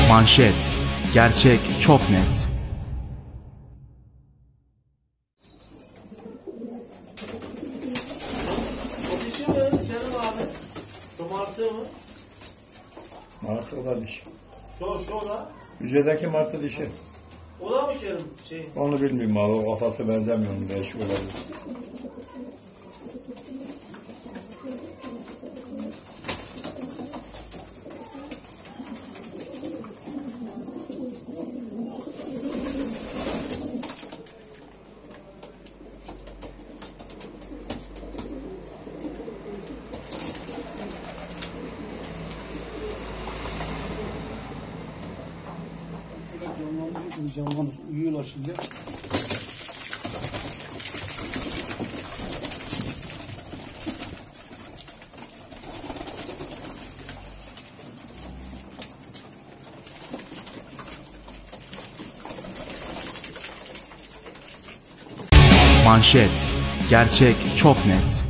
Manşet, gerçek çok net. O dişi mi Kerim abi? Martı mı? Martı o da dişi. Şu da. Yüzedeki martı dişi. O da mı Kerim? Onu bilmiyorum abi. O kafası benzemiyor mu? Değişik olabilir. Canlanır, uyuyorlar şimdi. Manşet, gerçek çok net.